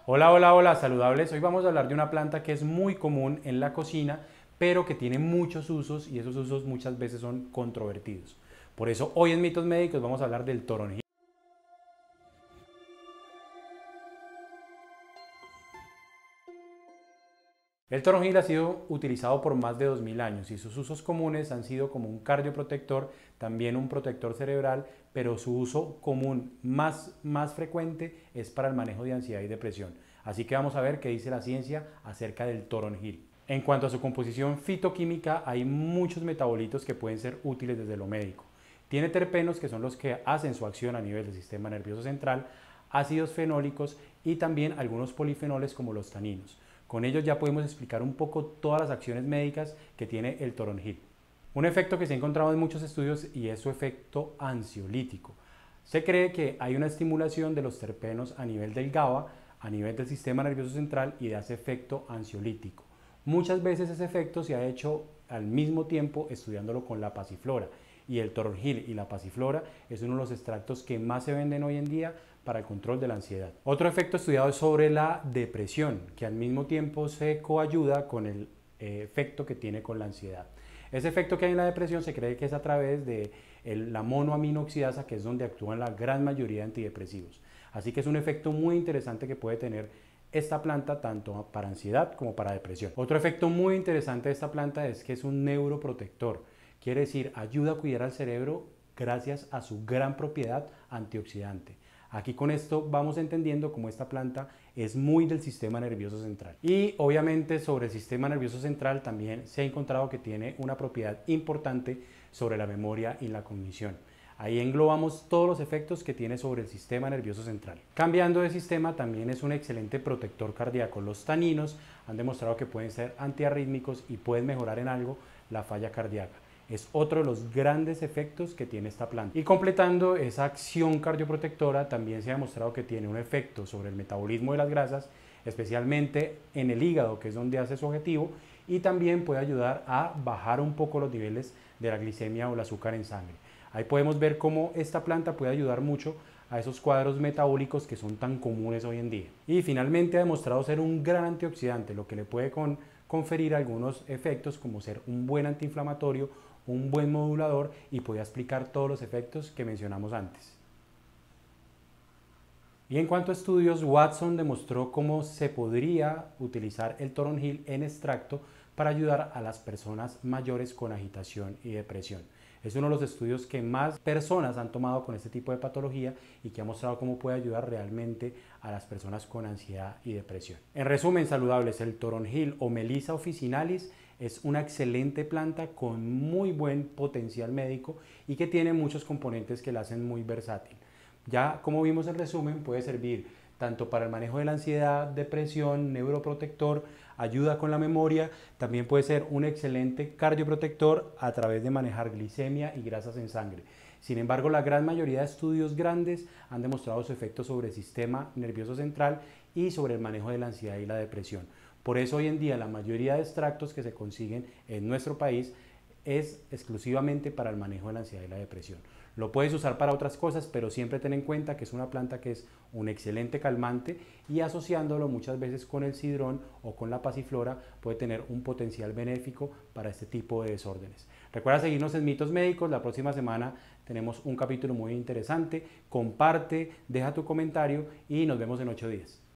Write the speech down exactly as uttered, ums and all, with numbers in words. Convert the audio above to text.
Hola, hola, hola, saludables. Hoy vamos a hablar de una planta que es muy común en la cocina, pero que tiene muchos usos y esos usos muchas veces son controvertidos. Por eso hoy en Mitos Médicos vamos a hablar del toronjil. El toronjil ha sido utilizado por más de dos mil años y sus usos comunes han sido como un cardioprotector, también un protector cerebral, pero su uso común más, más frecuente es para el manejo de ansiedad y depresión. Así que vamos a ver qué dice la ciencia acerca del toronjil. En cuanto a su composición fitoquímica, hay muchos metabolitos que pueden ser útiles desde lo médico. Tiene terpenos, que son los que hacen su acción a nivel del sistema nervioso central, ácidos fenólicos y también algunos polifenoles como los taninos. Con ellos ya podemos explicar un poco todas las acciones médicas que tiene el toronjil. Un efecto que se ha encontrado en muchos estudios y es su efecto ansiolítico. Se cree que hay una estimulación de los terpenos a nivel del GABA, a nivel del sistema nervioso central y de ese efecto ansiolítico. Muchas veces ese efecto se ha hecho al mismo tiempo estudiándolo con la pasiflora, y el toronjil y la pasiflora es uno de los extractos que más se venden hoy en día para el control de la ansiedad. Otro efecto estudiado es sobre la depresión, que al mismo tiempo se coayuda con el eh, efecto que tiene con la ansiedad. Ese efecto que hay en la depresión se cree que es a través de el, la monoaminoxidasa, que es donde actúan la gran mayoría de antidepresivos. Así que es un efecto muy interesante que puede tener esta planta tanto para ansiedad como para depresión. Otro efecto muy interesante de esta planta es que es un neuroprotector. Quiere decir, ayuda a cuidar al cerebro gracias a su gran propiedad antioxidante. Aquí con esto vamos entendiendo cómo esta planta es muy del sistema nervioso central. Y obviamente sobre el sistema nervioso central también se ha encontrado que tiene una propiedad importante sobre la memoria y la cognición. Ahí englobamos todos los efectos que tiene sobre el sistema nervioso central. Cambiando de sistema, también es un excelente protector cardíaco. Los taninos han demostrado que pueden ser antiarrítmicos y pueden mejorar en algo la falla cardíaca. Es otro de los grandes efectos que tiene esta planta. Y completando esa acción cardioprotectora, también se ha demostrado que tiene un efecto sobre el metabolismo de las grasas, especialmente en el hígado, que es donde hace su objetivo, y también puede ayudar a bajar un poco los niveles de la glicemia o el azúcar en sangre. Ahí podemos ver cómo esta planta puede ayudar mucho a esos cuadros metabólicos que son tan comunes hoy en día. Y finalmente ha demostrado ser un gran antioxidante, lo que le puede con, conferir algunos efectos como ser un buen antiinflamatorio, un buen modulador y puede explicar todos los efectos que mencionamos antes. Y en cuanto a estudios, Watson demostró cómo se podría utilizar el toronjil en extracto para ayudar a las personas mayores con agitación y depresión. Es uno de los estudios que más personas han tomado con este tipo de patología y que ha mostrado cómo puede ayudar realmente a las personas con ansiedad y depresión. En resumen, saludables, el toronjil o Melissa officinalis es una excelente planta con muy buen potencial médico y que tiene muchos componentes que la hacen muy versátil. Ya como vimos en resumen, puede servir tanto para el manejo de la ansiedad, depresión, neuroprotector, ayuda con la memoria, también puede ser un excelente cardioprotector a través de manejar glicemia y grasas en sangre. Sin embargo, la gran mayoría de estudios grandes han demostrado su efecto sobre el sistema nervioso central y sobre el manejo de la ansiedad y la depresión. Por eso hoy en día la mayoría de extractos que se consiguen en nuestro país es exclusivamente para el manejo de la ansiedad y la depresión. Lo puedes usar para otras cosas, pero siempre ten en cuenta que es una planta que es un excelente calmante y asociándolo muchas veces con el cidrón o con la pasiflora puede tener un potencial benéfico para este tipo de desórdenes. Recuerda seguirnos en Mitos Médicos, la próxima semana tenemos un capítulo muy interesante. Comparte, deja tu comentario y nos vemos en ocho días.